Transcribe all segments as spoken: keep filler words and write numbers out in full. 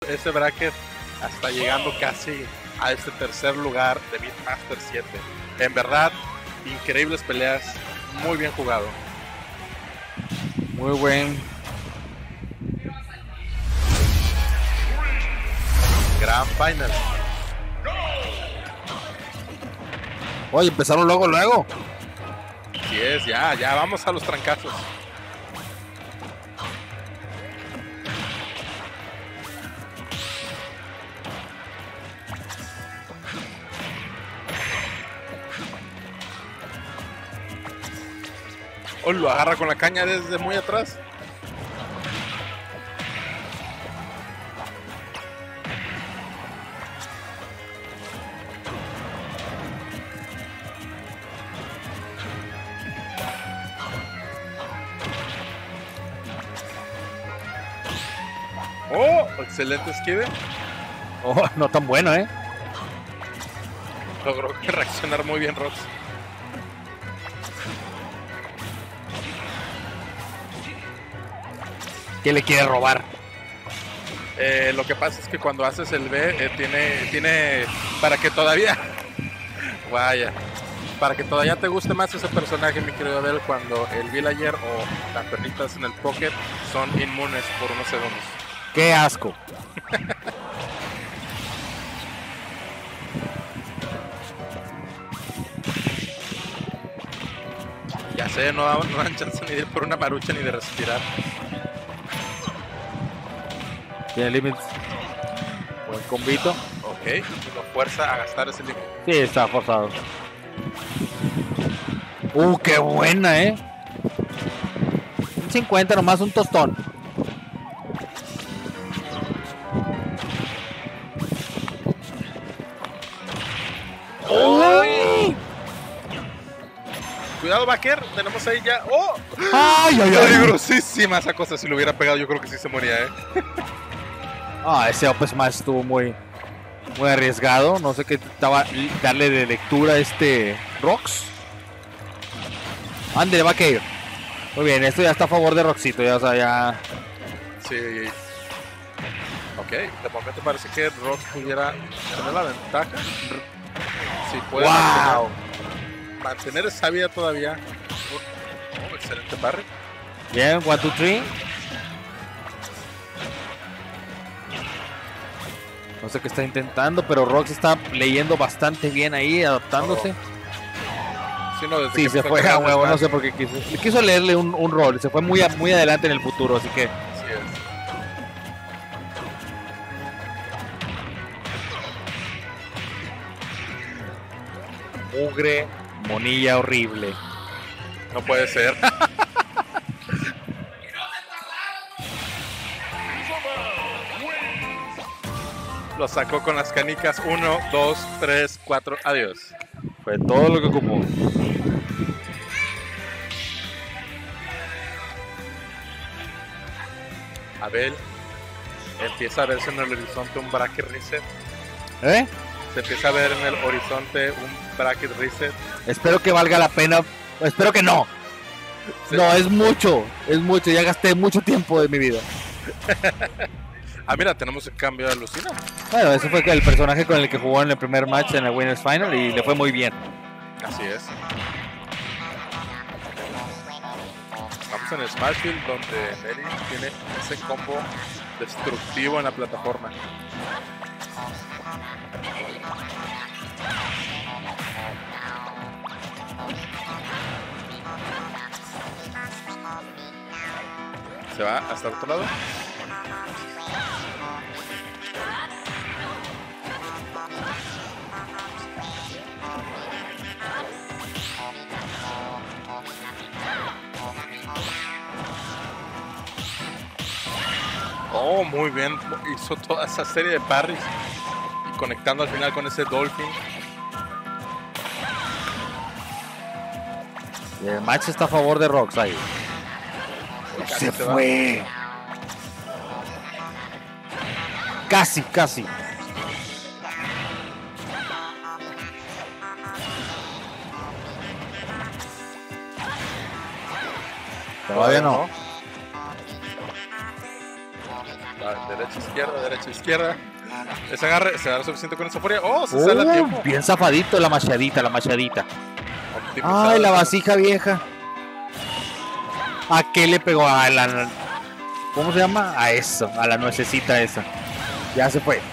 ese bracket hasta llegando casi a este tercer lugar de Beatmaster siete. En verdad, increíbles peleas, muy bien jugado. Muy buen. Gran final. Oye, empezaron luego, luego. Así es, ya, ya, vamos a los trancazos. Oh, lo agarra con la caña desde muy atrás. Oh, excelente esquive. Oh, no tan bueno, ¿eh? Logró reaccionar muy bien Rox. ¿Qué le quiere robar? Eh, lo que pasa es que cuando haces el B, eh, tiene, tiene, para que todavía, vaya, para que todavía te guste más ese personaje, mi querido Abel, cuando el Villager o las pernitas en el pocket son inmunes por unos segundos. ¡Qué asco! Ya sé, no, no dan chance ni de ir por una marucha ni de respirar. Tiene límites. Buen combito. Ok, lo fuerza a gastar ese límite. Sí, está forzado. Uh, qué buena, ¿eh? Un cincuenta nomás, un tostón. ¡Uy! Cuidado, Baker, tenemos ahí ya. ¡Oh! ¡Ay, ay, ay! Peligrosísima esa cosa. Si lo hubiera pegado, yo creo que sí se moría, ¿eh? Ah, ese up smash estuvo muy, muy arriesgado. No sé qué estaba darle de lectura a este Rox. Ande, va a caer. Muy bien, esto ya está a favor de Roxito. Ya, o sea, ya. Sí. Ok, de momento parece que Rox pudiera tener la ventaja. Si puede ¡Wow! mantener, mantener esa vida todavía. Oh, excelente parry. Bien, one, two, three. No sé qué está intentando, pero Rox está leyendo bastante bien ahí, adaptándose. Oh. Sí, no, desde Sí, que se fue a huevo, no sé por qué quiso. Quiso leerle un, un rol, se fue muy, a, muy adelante en el futuro, así que. Así es. Mugre, monilla horrible. No puede ser. Lo sacó con las canicas. Uno, dos, tres, cuatro. Adiós. Fue todo lo que ocupó. Abel empieza a verse en el horizonte un bracket reset. ¿Eh? Se empieza a ver en el horizonte un bracket reset. Espero que valga la pena. Espero que no. Sí. No, es mucho. Es mucho. Ya gasté mucho tiempo de mi vida. Ah, mira, tenemos el cambio de Lucina. Bueno, ese fue el personaje con el que jugó en el primer match en el Winners Final y le fue muy bien. Así es. Estamos en Smashville, donde Nelly tiene ese combo destructivo en la plataforma. Se va hasta el otro lado. Oh, muy bien. Hizo toda esa serie de parries y conectando al final con ese Dolphin. El match está a favor de Rox ahí. Casi Se se va. fue. Casi, casi. Todavía no. Va va derecha, izquierda, derecha, izquierda. Ese agarre, se da suficiente con esa furia. Oh, se sale a Uh, tiempo. bien zafadito la machadita, la machadita. Optimizado. Ay, la vasija vieja. ¿A qué le pegó? A la... ¿Cómo se llama? A eso, a la nuececita esa. Ya se fue.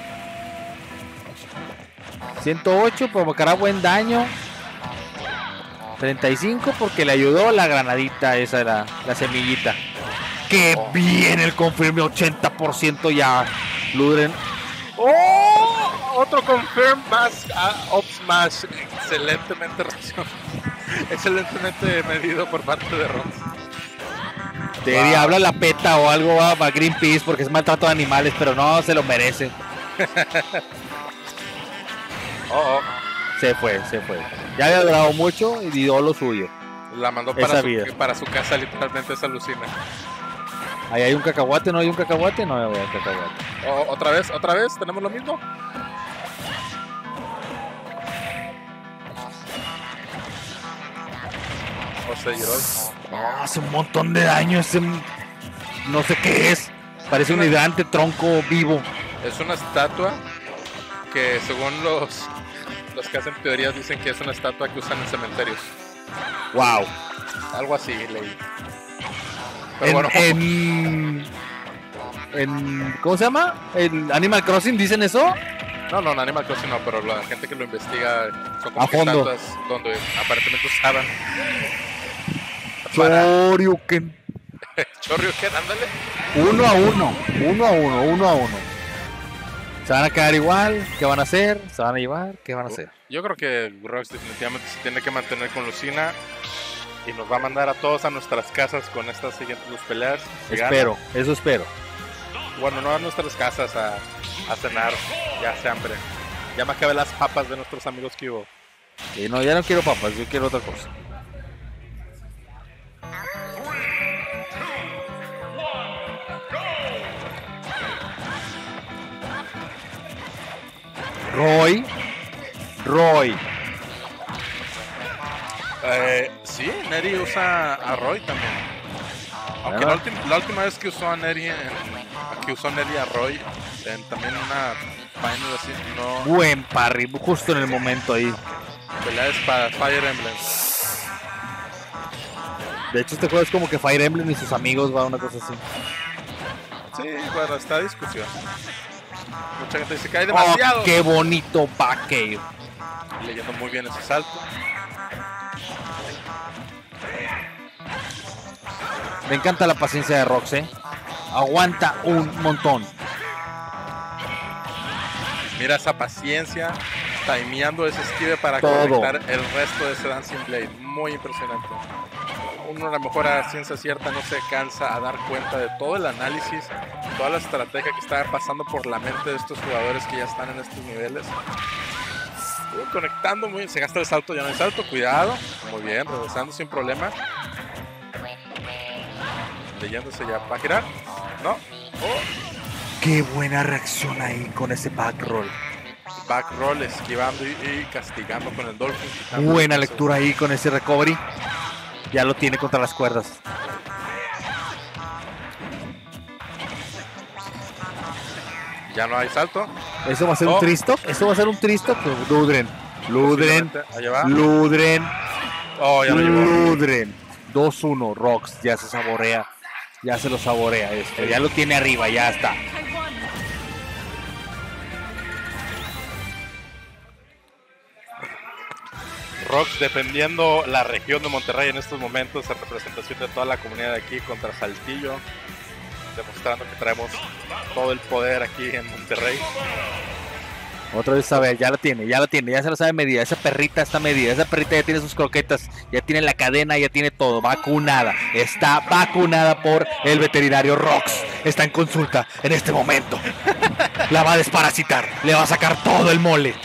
ciento ocho, provocará buen daño. treinta y cinco porque le ayudó la granadita esa, la, la semillita. ¡Qué bien el confirme! ochenta por ciento ya, Ludren. ¡Oh! Otro confirm más uh, up smash. Excelentemente reacción. Excelentemente medido por parte de Rox. Debería Wow. hablar la PETA o algo a a Greenpeace porque es maltrato de animales, pero no, se lo merece. Oh, oh. Se fue, se fue. Ya había durado mucho y dio lo suyo. La mandó Esa para vida. su, para su casa, literalmente se alucina. Ahí hay un cacahuate, ¿no hay un cacahuate? No hay un cacahuate. Oh, otra vez, otra vez, tenemos lo mismo. O sea, Girol. No, hace un montón de daño ese... No sé qué es. Parece un hidrante tronco vivo. Es una estatua que según los, los que hacen teorías dicen que es una estatua que usan en cementerios. Wow. Algo así leí. Pero En, bueno, en, en- ¿cómo se llama? ¿En Animal Crossing dicen eso? no, no, en Animal Crossing no, pero la gente que lo investiga son como A que fondo. estatuas donde aparentemente usaban para Shoryuken. Shoryuken, ándale. Uno a uno, uno a uno, uno a uno. Se van a quedar igual, ¿qué van a hacer? Se van a llevar, ¿qué van a hacer? Yo creo que Rox definitivamente se tiene que mantener con Lucina y nos va a mandar a todos a nuestras casas con estas siguientes dos peleas. Si gana, Espero, eso espero. bueno, no a nuestras casas a, a cenar, ya hace hambre. Ya me acabé las papas de nuestros amigos que hubo. Y no, ya no quiero papas, yo quiero otra cosa. Roy, Roy, Eh, sí, Neri usa a Roy también. Aunque Ah. la, última, la última vez que usó a Neri, en- que usó Neri a Roy, en también una final así, no, buen parry, justo en el momento ahí. pelea es para Fire Emblem. De hecho, este juego es como que Fire Emblem y sus amigos, va una cosa así. Sí, bueno, está discusión. Mucha gente dice que hay demasiado. Oh, qué bonito back air. Leyendo muy bien ese salto. Me encanta la paciencia de Rox, ¿eh? Aguanta un montón. Mira esa paciencia, timeando ese esquive para Todo. conectar el resto de ese Dancing Blade. Muy impresionante. Uno a lo mejor a ciencia cierta no se cansa a dar cuenta de todo el análisis, toda la estrategia que está pasando por la mente de estos jugadores que ya están en estos niveles. Uh, conectando muy bien, se gasta el salto, ya no hay salto, cuidado. Muy bien, regresando sin problema. Leyéndose ya, ¿va a girar? No. Oh. Qué buena reacción ahí con ese back roll. Back roll, esquivando y, y castigando con el Dolphin. quitando Buena esos- lectura ahí con ese recovery. Ya lo tiene contra las cuerdas. Ya no hay salto. ¿Eso va a ser Oh. un tristock? ¿Eso va a ser un tristock? Ludren. Ludren. Posiblemente. Allá va. Ludren. Oh, ya lo llevó. Ludren. dos uno. Rox ya se saborea. Ya se lo saborea esto. Ya lo tiene arriba. Ya está. Rox defendiendo la región de Monterrey en estos momentos en representación de toda la comunidad de aquí contra Saltillo, demostrando que traemos todo el poder aquí en Monterrey. Otra vez sabe, ya la tiene, ya la tiene, ya se lo sabe medida. Esa perrita está medida, esa perrita ya tiene sus croquetas, ya tiene la cadena, ya tiene todo, vacunada. Está vacunada por el veterinario Rox. Está en consulta en este momento. La va a desparasitar, le va a sacar todo el mole.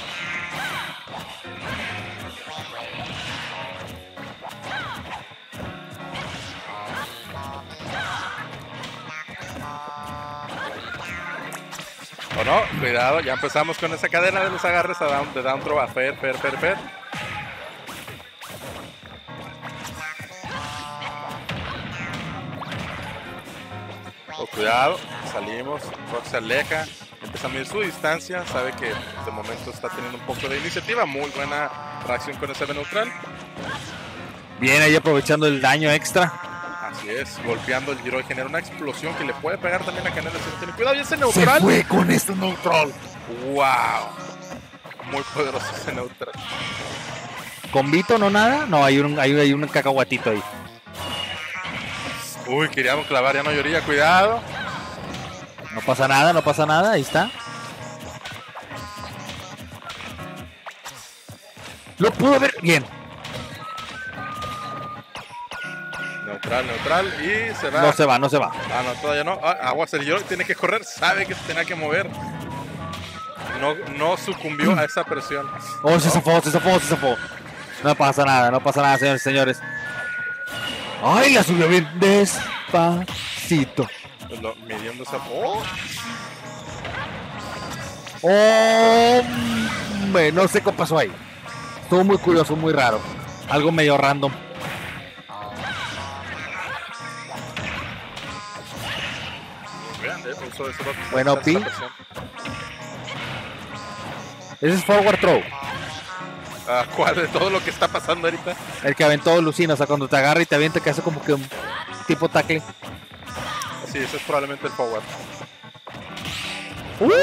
¿O no? Cuidado, ya empezamos con esa cadena de los agarres a down, de down throw a Fer, Fer, Fer, Fer. Oh, cuidado, Salimos, Rox se aleja, empieza a medir su distancia, sabe que de momento está teniendo un poco de iniciativa, muy buena reacción con ese B neutral. Bien ahí aprovechando el daño extra. Así es, golpeando el giro y genera una explosión que le puede pegar también a Canelo. Tiene cuidado, y ese neutral. Se fue con este neutral. Wow, muy poderoso ese neutral. ¿Con Vito no nada? No, hay un, hay, hay un cacahuatito ahí. Uy, queríamos clavar, ya no lloría, cuidado. No pasa nada, no pasa nada, ahí está. Lo pudo ver bien. Neutral, neutral, y se va. No se va, no se va. Ah, no, todavía no. Ah, aguas el giro, tiene que correr, sabe que se tenía que mover. No, no sucumbió a esa presión. Oh, se zafó, se zafó, se zafó. No pasa nada, no pasa nada, señores y señores. Ay, la subió bien despacito. Lo, midiendo esa... ¡Oh! Hombre, no sé qué pasó ahí. Estuvo muy curioso, muy raro. Algo medio random. Vean, eso, eso, eso, bueno, Pi. Ese es forward throw. Uh, ¿Cuál de todo lo que está pasando ahorita? El que aventó Lucina, o sea, cuando te agarra y te avienta, que hace como que un tipo tackle. Sí, eso es probablemente el forward. ¡Uh!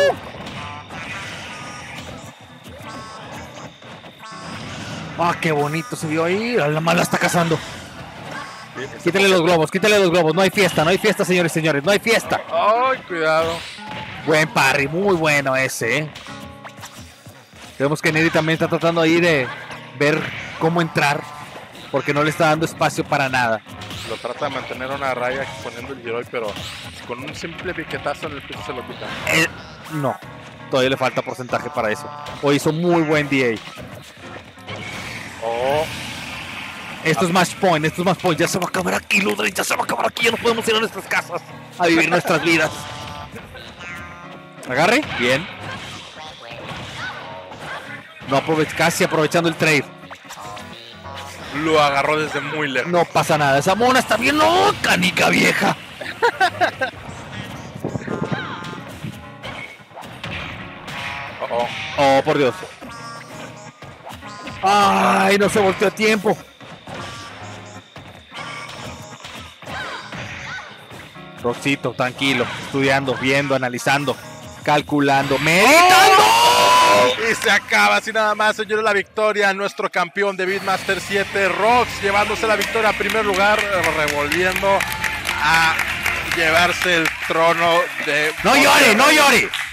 ¡Ah, qué bonito se vio ahí! La mala está cazando. Sí, quítale los globos, quítale los globos. No hay fiesta, no hay fiesta, señores y señores. No hay fiesta. ¡Ay, cuidado! Buen parry, muy bueno ese, ¿eh? Vemos que Neri también está tratando ahí de ver cómo entrar, porque no le está dando espacio para nada. Lo trata de mantener una raya poniendo el Giroi, pero con un simple piquetazo en el piso se lo quita. Eh, no, todavía le falta porcentaje para eso. O hizo muy buen D A. Oh. Esto es match point, esto es match point. Ya se va a acabar aquí, Ludwig, ya se va a acabar aquí. Ya no podemos ir a nuestras casas a vivir nuestras vidas. Agarre, bien. No aprove- casi aprovechando el trade. Lo agarró desde muy lejos. No pasa nada, esa mona está bien. ¡No, canica vieja! Oh, oh. Oh, por Dios. Ay, no se volteó a tiempo. Roxito, tranquilo, estudiando, viendo, analizando, calculando, meditando. ¡Oh! Y se acaba así nada más, señores, la victoria. Nuestro campeón de Beatmaster siete, Rox, llevándose la victoria a primer lugar, revolviendo a llevarse el trono de... ¡No llore, no llore!